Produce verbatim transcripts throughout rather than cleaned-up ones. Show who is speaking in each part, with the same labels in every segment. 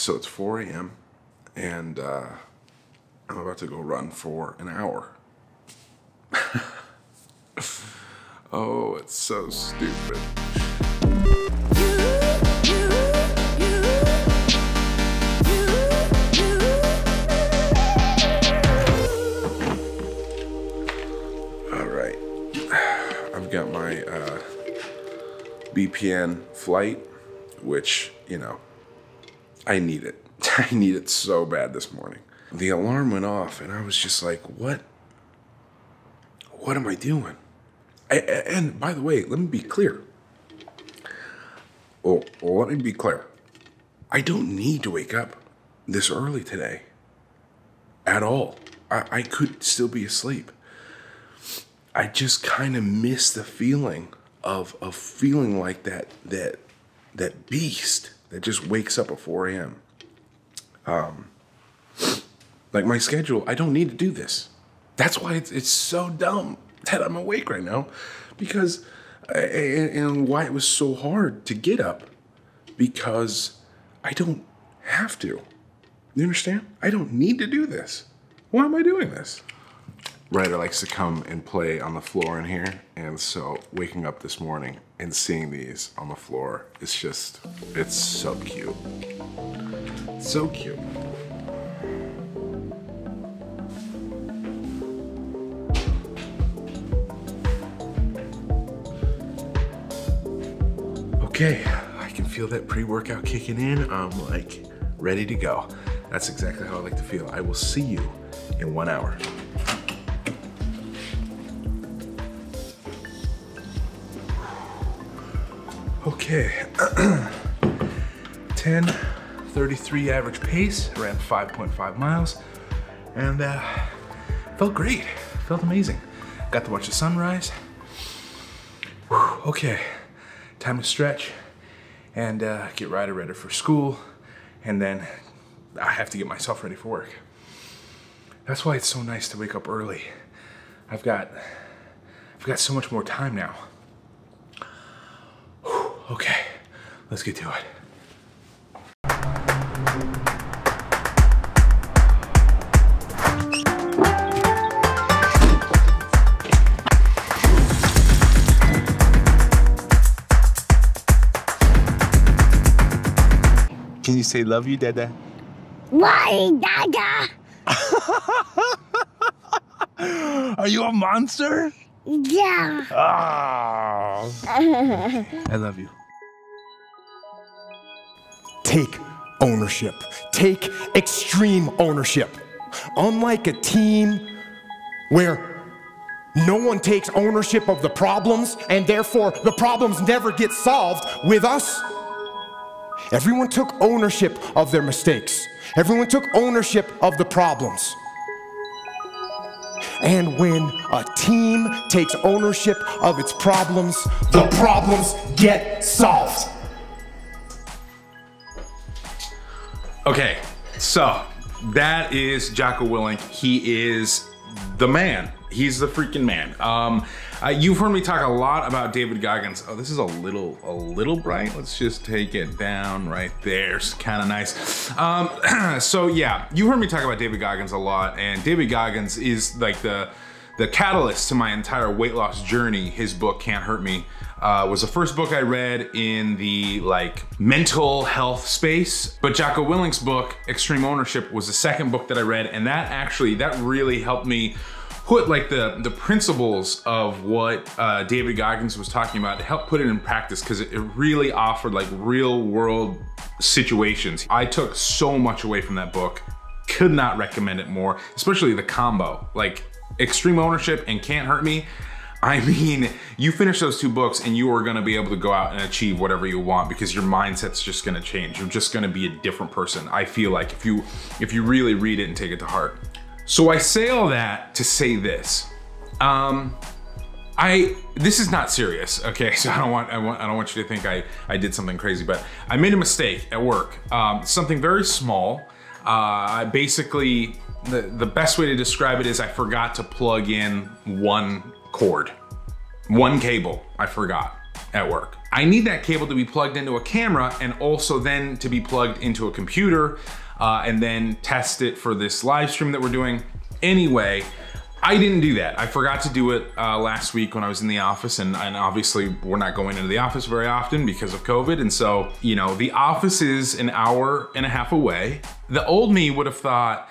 Speaker 1: So it's four A M and uh, I'm about to go run for an hour. Oh, it's so stupid. All right, I've got my uh, B P N flight, which, you know, I need it. I need it so bad this morning. The alarm went off and I was just like, what? What am I doing? I, and by the way, let me be clear. Well, well, let me be clear. I don't need to wake up this early today at all. I, I could still be asleep. I just kind of miss the feeling of, of feeling like that, that, that beast that just wakes up at four A M Um, like my schedule, I don't need to do this. That's why it's, it's so dumb that I'm awake right now, because, and, and why it was so hard to get up, because I don't have to. You understand? I don't need to do this. Why am I doing this? Ryder likes to come and play on the floor in here, and so waking up this morning and seeing these on the floor, it's just, it's so cute. So cute. Okay, I can feel that pre-workout kicking in. I'm like ready to go. That's exactly how I like to feel. I will see you in one hour. Okay, ten thirty-three average pace, ran five point five miles, and uh, felt great, felt amazing. Got to watch the sunrise. Whew, okay, time to stretch and uh, get Ryder ready for school, and then I have to get myself ready for work. That's why it's so nice to wake up early. I've got, I've got so much more time now. Whew, okay, let's get to it.
Speaker 2: Can you say love you, Dada?
Speaker 3: Why, Dada?
Speaker 2: Are you a monster?
Speaker 3: Yeah.
Speaker 2: Oh. I love you.
Speaker 4: Take ownership. Take extreme ownership. Unlike a team where no one takes ownership of the problems and therefore the problems never get solved, with us, everyone took ownership of their mistakes. Everyone took ownership of the problems. And when a team takes ownership of its problems, the problems get solved.
Speaker 1: Okay, so that is Jocko Willink. He is the man. He's the freaking man. Um, uh, you've heard me talk a lot about David Goggins. Oh, this is a little, a little bright. Let's just take it down right there. It's kind of nice. Um, so yeah, you heard me talk about David Goggins a lot, and David Goggins is like the, the catalyst to my entire weight loss journey. His book, Can't Hurt Me, uh, was the first book I read in the like mental health space. But Jocko Willink's book, Extreme Ownership, was the second book that I read, and that actually, that really helped me put like the, the principles of what uh, David Goggins was talking about, to help put it in practice, because it, it really offered like real world situations. I took so much away from that book. Could not recommend it more, especially the combo, like Extreme Ownership and Can't Hurt Me. I mean, you finish those two books and you are gonna be able to go out and achieve whatever you want, because your mindset's just gonna change. You're just gonna be a different person, I feel like, if you, if you really read it and take it to heart. So I say all that to say this. Um, I, this is not serious, okay? So I don't want, I want, I don't want you to think I, I did something crazy, but I made a mistake at work. Um, something very small. Uh, I basically, the, the best way to describe it is I forgot to plug in one cord. One cable I forgot at work. I need that cable to be plugged into a camera and also then to be plugged into a computer uh, and then test it for this live stream that we're doing. Anyway, I didn't do that. I forgot to do it uh, last week when I was in the office, and, and obviously we're not going into the office very often because of COVID. And so, you know, the office is an hour and a half away. The old me would have thought,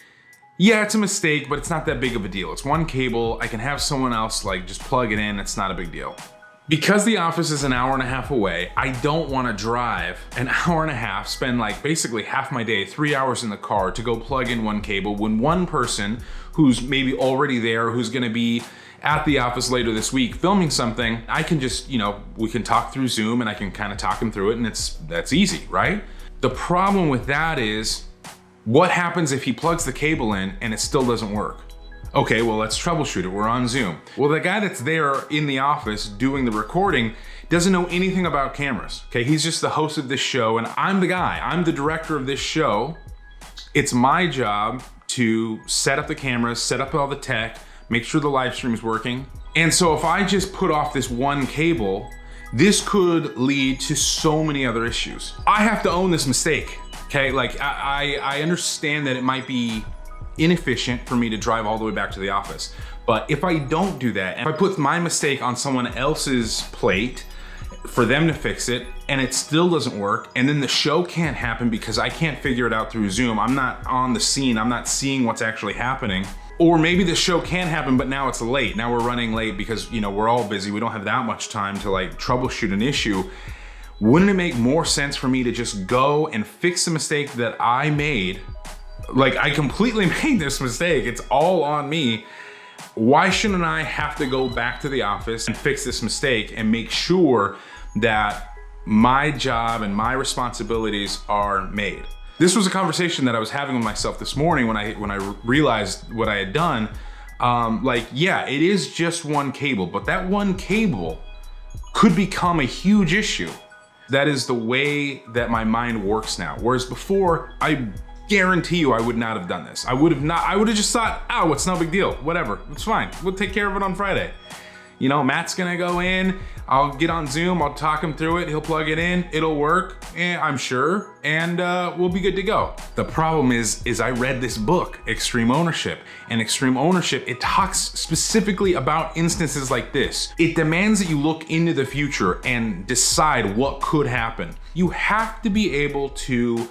Speaker 1: yeah, it's a mistake, but it's not that big of a deal. It's one cable. I can have someone else like just plug it in. It's not a big deal. Because the office is an hour and a half away, I don't want to drive an hour and a half, spend like basically half my day, three hours in the car to go plug in one cable when one person who's maybe already there, who's going to be at the office later this week filming something, I can just, you know, we can talk through Zoom and I can kind of talk him through it, and it's that's easy, right? The problem with that is, what happens if he plugs the cable in and it still doesn't work? Okay, well, let's troubleshoot it. We're on Zoom. Well, the guy that's there in the office doing the recording doesn't know anything about cameras, okay? He's just the host of this show, and I'm the guy. I'm the director of this show. It's my job to set up the cameras, set up all the tech, make sure the live stream is working. And so if I just put off this one cable, this could lead to so many other issues. I have to own this mistake, okay? Like, I, I, I understand that it might be inefficient for me to drive all the way back to the office. But if I don't do that, and if I put my mistake on someone else's plate for them to fix it, and it still doesn't work, and then the show can't happen because I can't figure it out through Zoom, I'm not on the scene, I'm not seeing what's actually happening. Or maybe the show can happen, but now it's late. Now we're running late because, you know, we're all busy. We don't have that much time to like troubleshoot an issue. Wouldn't it make more sense for me to just go and fix the mistake that I made? Like, I completely made this mistake. It's all on me. Why shouldn't I have to go back to the office and fix this mistake and make sure that my job and my responsibilities are made? This was a conversation that I was having with myself this morning when I when I realized what I had done. Um, like, yeah, it is just one cable, but that one cable could become a huge issue. That is the way that my mind works now. Whereas before, I guarantee you I would not have done this. I would have not, I would have just thought, oh, it's no big deal, whatever, it's fine. We'll take care of it on Friday. You know, Matt's gonna go in, I'll get on Zoom, I'll talk him through it, he'll plug it in, it'll work, and I'm sure, and uh, we'll be good to go. The problem is, is I read this book, Extreme Ownership, and Extreme Ownership, it talks specifically about instances like this. It demands that you look into the future and decide what could happen. You have to be able to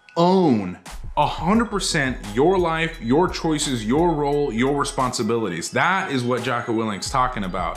Speaker 1: own one hundred percent your life, your choices, your role, your responsibilities. That is what Jocko Willink's talking about.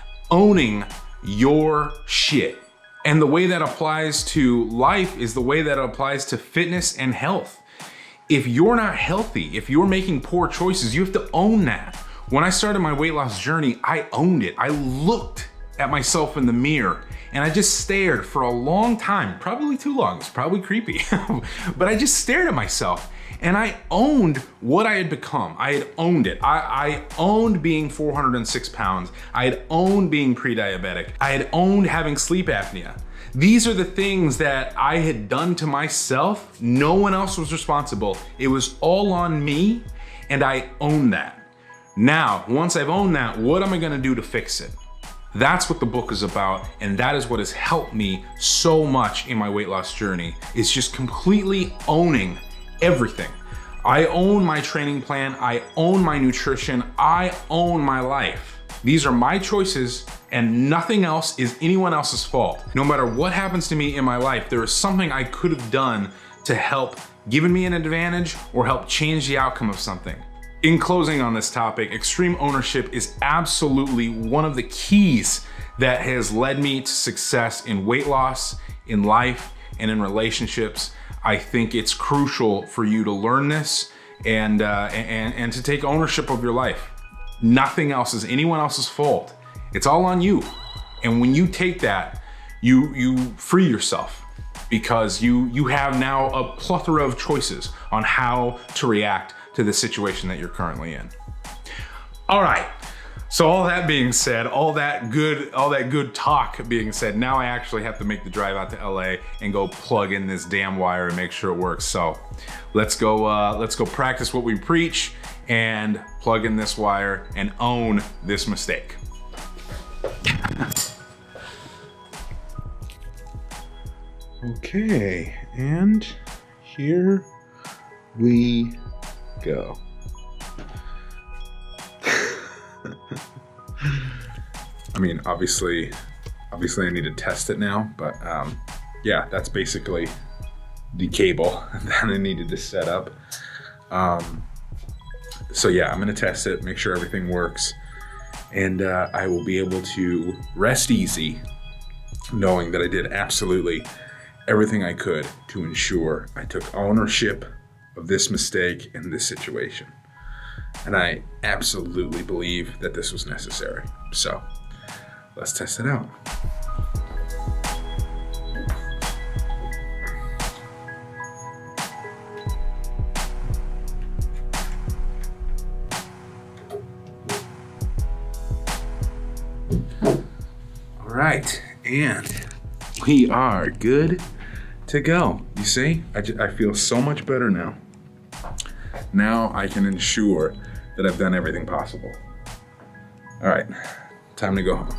Speaker 1: Owning your shit. And the way that applies to life is the way that it applies to fitness and health. If you're not healthy, if you're making poor choices, you have to own that. When I started my weight loss journey, I owned it. I looked at myself in the mirror and I just stared for a long time, probably too long, it's probably creepy, but I just stared at myself and I owned what I had become. I had owned it. I, I owned being four hundred six pounds. I had owned being pre-diabetic. I had owned having sleep apnea. These are the things that I had done to myself. No one else was responsible. It was all on me, and I own that. Now, once I've owned that, what am I gonna do to fix it? That's what the book is about, and that is what has helped me so much in my weight loss journey, is just completely owning everything. I own my training plan, I own my nutrition, I own my life. These are my choices, and nothing else is anyone else's fault. No matter what happens to me in my life, there is something I could have done to help give me an advantage or help change the outcome of something. In closing on this topic, extreme ownership is absolutely one of the keys that has led me to success in weight loss, in life, and in relationships. I think it's crucial for you to learn this and, uh, and, and to take ownership of your life. Nothing else is anyone else's fault. It's all on you. And when you take that, you, you free yourself, because you, you have now a plethora of choices on how to react to the situation that you're currently in. All right, so all that being said, all that good, all that good talk being said, now I actually have to make the drive out to L A and go plug in this damn wire and make sure it works. So let's go, uh, let's go practice what we preach and plug in this wire and own this mistake. Okay, and here we go. I mean, obviously, obviously I need to test it now, but um, yeah, that's basically the cable that I needed to set up. Um, so yeah, I'm gonna test it, make sure everything works, and uh, I will be able to rest easy knowing that I did absolutely everything I could to ensure I took ownership of this mistake and this situation. And I absolutely believe that this was necessary. So let's test it out. All right, and we are good to go. You see, I, I feel so much better now. Now I can ensure that I've done everything possible. All right, time to go home.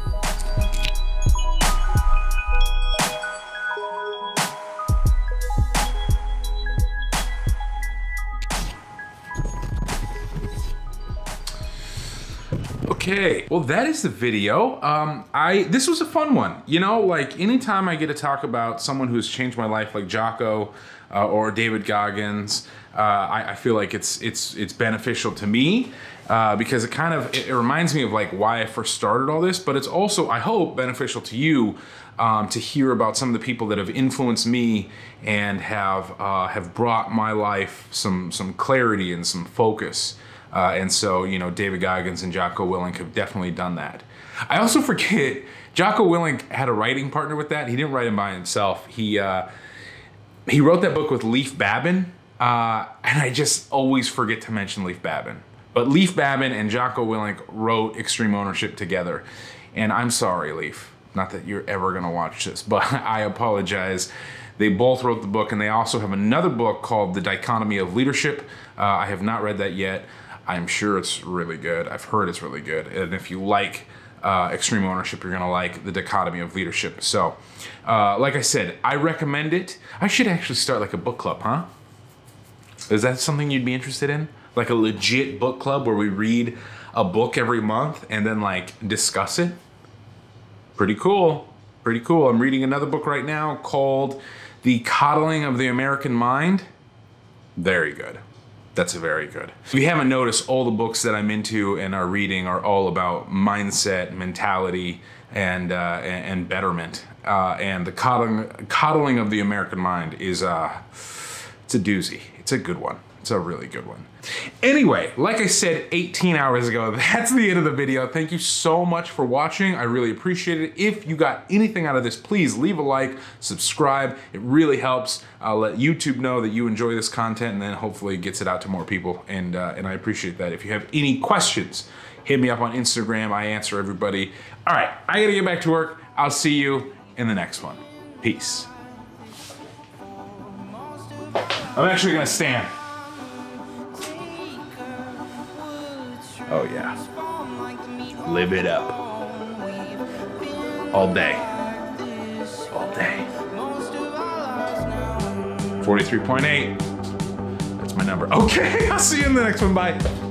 Speaker 1: Okay, well that is the video. Um, I this was a fun one. You know, like anytime I get to talk about someone who's changed my life, like Jocko uh, or David Goggins, uh, I, I feel like it's it's it's beneficial to me uh, because it kind of it, it reminds me of like why I first started all this. But it's also, I hope, beneficial to you um, to hear about some of the people that have influenced me and have uh, have brought my life some some clarity and some focus. Uh, and so, you know, David Goggins and Jocko Willink have definitely done that. I also forget, Jocko Willink had a writing partner with that. He didn't write it by himself. He uh, he wrote that book with Leif Babin, uh, and I just always forget to mention Leif Babin. But Leif Babin and Jocko Willink wrote Extreme Ownership together. And I'm sorry, Leif, not that you're ever gonna watch this, but I apologize. They both wrote the book, and they also have another book called The Dichotomy of Leadership. Uh, I have not read that yet. I'm sure it's really good. I've heard it's really good. And if you like uh, Extreme Ownership, you're gonna like The Dichotomy of Leadership. So, uh, like I said, I recommend it. I should actually start like a book club, huh? Is that something you'd be interested in? Like a legit book club where we read a book every month and then like discuss it? Pretty cool, pretty cool. I'm reading another book right now called The Coddling of the American Mind. Very good. That's very good. If you haven't noticed, all the books that I'm into and are reading are all about mindset, mentality, and uh, and, and betterment. Uh, and the coddling, coddling of the American mind is uh, it's a doozy. It's a good one. It's a really good one. Anyway, like I said eighteen hours ago, that's the end of the video. Thank you so much for watching. I really appreciate it. If you got anything out of this, please leave a like, subscribe. It really helps. I'll let YouTube know that you enjoy this content, and then hopefully it gets it out to more people. And, uh, and I appreciate that. If you have any questions, hit me up on Instagram. I answer everybody. All right, I gotta get back to work. I'll see you in the next one. Peace. I'm actually gonna stand. Oh yeah. Live it up. All day. All day. forty-three point eight. That's my number. Okay, I'll see you in the next one. Bye.